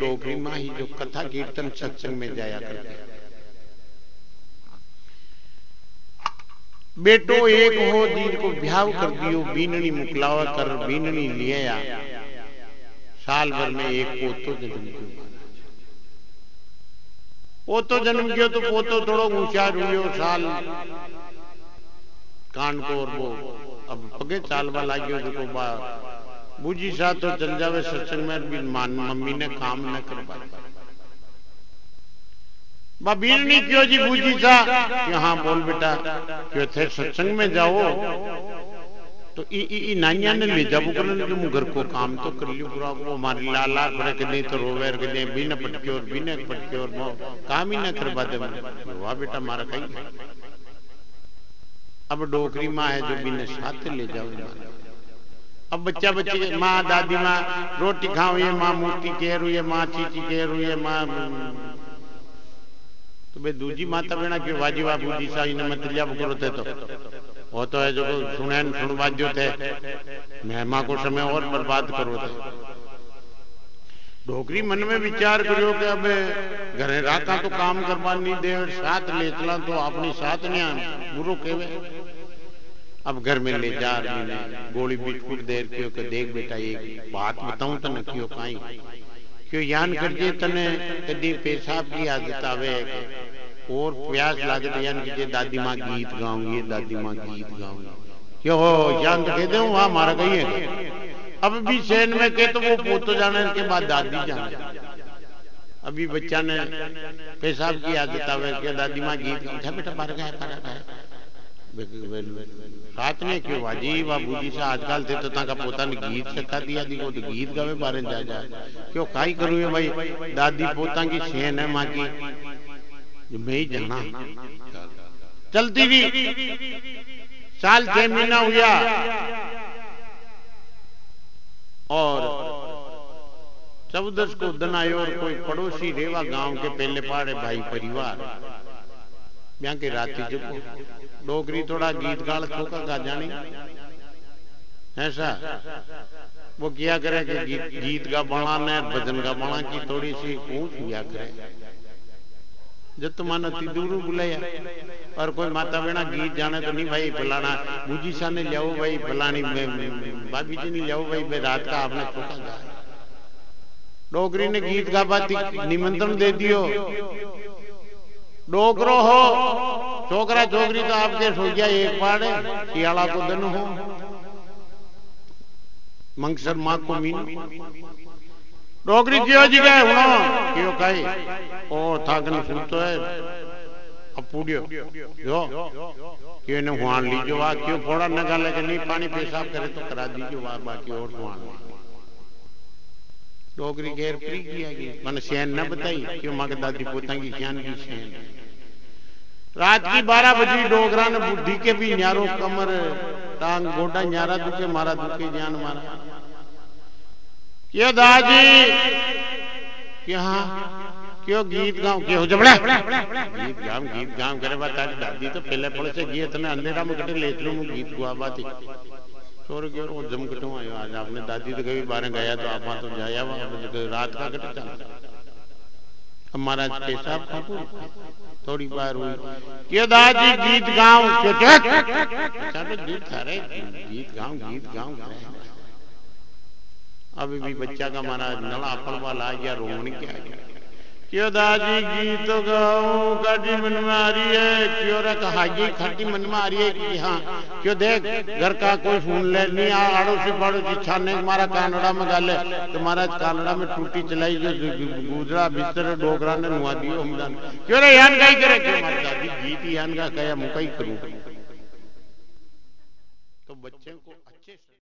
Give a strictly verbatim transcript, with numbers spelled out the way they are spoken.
डोगरी माँ ही जो कथा कीर्तन सत्संग में जाया करते। बेटो एक हो जिनको ब्याह कर दियो, बीननी मुकलावा कर बीननी लिया, साल भर में एक पोतो जन्म क्यों। पोतो जन्म क्यों तो पोतो थोड़ो होशियार हुई साल कान को, और वो अब पगे चालवा लागियो जो बा बूजी सा तो चल जावे सत्संग में भी मान मम्मी ने काम न कर पाया। बा बीरनी क्यों जी बूजी सा कि हाँ बोल बेटा क्यों थे सत्संग में जाओ तो ई ई ई नानिया ने ले जाबू करने जो घर को काम तो कर लियो पूरा वो मारी लाला करे के नहीं तो रोवेर के नहीं बिना पटके और बिना पटके और मो काम ही न कर पाते। वाह बेटा मारा कहीं अब डोकरी माँ है जो बिना साथ ले जाओ। अब बच्चा बच्चे माँ दादी माँ रोटी खाओ ये माँ मूर्ति कह रही है माँ चीची कह रही है माँ तो भाई दूजी माता बेना क्यों वाजी बाबू जी सा इन्हें मत लिया करो थे तो वो तो है जो सुने सुनवा जो थे मेहमा को समय और बर्बाद करो थे। डोकरी मन में विचार करो कि अब घरे राका तो काम करवा नहीं दे साथ ले चला तो अपनी साथ नहीं बुरो केवे। अब घर में ले जा रही गोली बिस्कुट देर क्यों के देख बेटा एक बात बताऊं तो न क्यों काई क्यों यान करके तने कदी पेशाब की आदत आवे और प्यास लागत यान कीजिए दादी माँ गीत गाऊंगी दादी माँ गीत गाऊंगी क्यों हो यान तो कहते हूँ वहां मारा गई है। अब भी शहर में कहे तो वो पोतो जाने के बाद दादी जाने। अभी बच्चा ने पेशाब की आदत आवे कि दादी माँ गीत गाऊंगी बेटा बाहर गया बाहर गया रात में क्यों वाजी बाबूजी से आजकल थे तो ताका पोता ने गीत सिखा दिया दी को तो गीत गावे बारे जा जा क्यों काई करूँ है भाई दादी पोता की सेन है माँ की जो मैं ही जाना चलती भी साल छह महीना हुआ और चौदस को दिन आयो और कोई पड़ोसी रेवा गांव के पहले पाड़े भाई परिवार ब्याह के राती जो डोगरी थोड़ा गीत गाल थोका गा जानी ऐसा वो किया करे कि गीत, गीत का बनाना भजन का बना की थोड़ी सी पूछ हुआ करे जब तो मानो तिदूरू बुलाया और कोई माता बेना गीत जाने तो नहीं भाई फलाना बूजी सा ने लियाओ भाई फलानी भाभी जी ने लियाओ भाई रात का आपने थोका गा। डोगरी ने गीत गा बाती निमंत्रण दे दियो डोगरो हो छोकरा छोकरी तो आपके सो गया एक पाड़े सियाला को दिन हो मंगसर माँ को मीन डोगरी क्यों जी गए हुआ क्यों कहे ओ थाकन सुनतो है अब पूडियो यो क्यों ने हुआन लीजो वा क्यों फोड़ा न गाले के नहीं पानी पेशाब करे तो करा दीजिए वा बाकी और हुआन डोगरी घेर प्री किया गई मैंने शहन न बताई क्यों माँ के दादी पोता की ज्ञान की शहन रात की बारह बजे डोगरा ने बुद्धि के भी न्यारो कमर टांग गोडा न्यारा दुखे मारा दुखे जान मारा क्यों दादी यहाँ क्यों गीत गाँव क्यों जबड़ा गीत गाँव गीत गाँव करे बात तारी दादी तो पहले पड़े से गीत तने अंधेरा में कटे लेत लूँ गीत गुआ बात छोड़ के वो जम कटू आयो आज आपने दादी तो कभी बारे गया तो आप तो जाया वहां रात का कटे चल हमारा पेशाब खापू थोड़ी बार हुई क्यों दादी गीत गाँव क्यों चल गीत थारे गीत गाँव गीत गाँव अभी भी बच्चा का हमारा नला अपलवा ला गया रोमनी क्या गया क्यों दादी गीत गाऊं काटी मन में आ रही है क्यों रे कहा ये खाटी मन में आ रही है कि हाँ क्यों देख घर का कोई सुन ले नहीं आड़ो से पाड़ो जी छाने मारा कानड़ा में गाले तुम्हारा कानड़ा में टूटी चलाई जो गुजरा बिस्तर डोगरा ने नुआ दियो हमदान क्यों रे यान का ही करे क्यों हमारी दादी गीत यान का कया मुका ही करूं तो बच्चे को अच्छे